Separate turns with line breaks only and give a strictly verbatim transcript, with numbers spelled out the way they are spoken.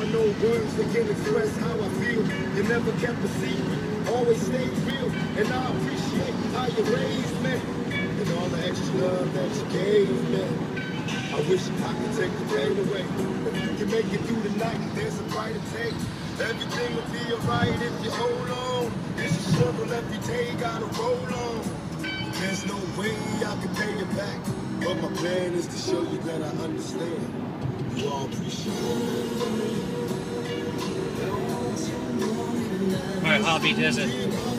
no words that can express how I feel. You never kept a secret, always stayed real. And I appreciate how you raised me and all the extra love that you gave me. I wish I could take the pain away. If you can make it through the night, there's a brighter day. Everything will be alright if you hold on. It's a struggle every day, gotta roll on. There's no way I can pay you back, but my plan is to show you that I understand. You all appreciate it.
My hobby does it.